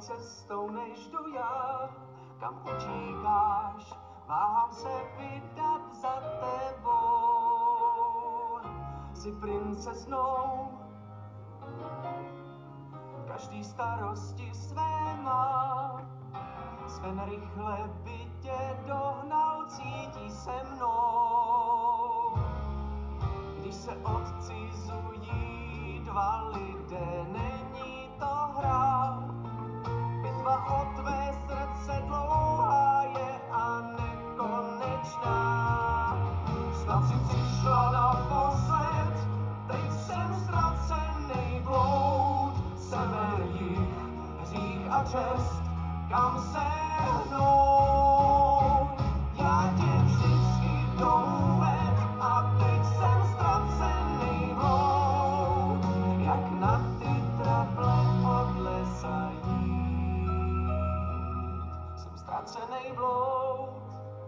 cestou, než jdu já. Kam utíkáš, váhám se vydat za tebou. Jsi princeznou, každý starosti své má. Sven rychle by tě dohnal, cítí se mnou. Když se odcizují dva lidé, není to hra. Bitva o tvé srdce dlouhá je a nekonečná. Snad si přišla naposled, teď jsem ztracenej bloud. Sever, jih, hřích a čest, kam se hnou. Já tě vždycky domů ved a teď jsem ztracenej bloud. Jak na ty trable od lesa jít, jsem ztracenej bloud.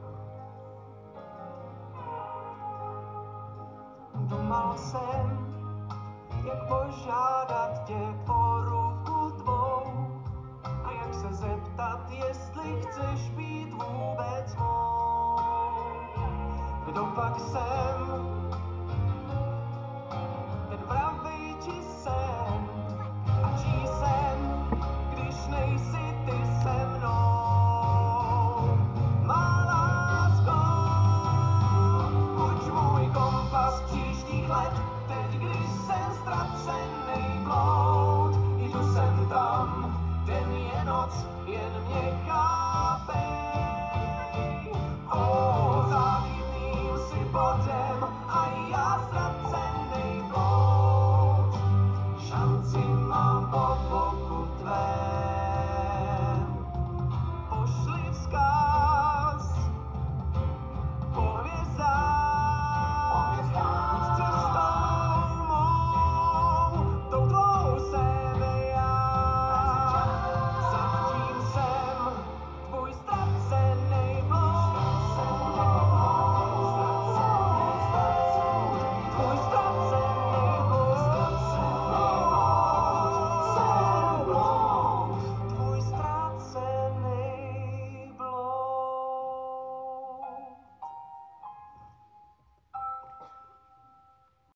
Dumal jsem, jak požádat tě o ruku tvou a jak se zeptat, jestli chceš být vůbec mou. Kdo pak jsem,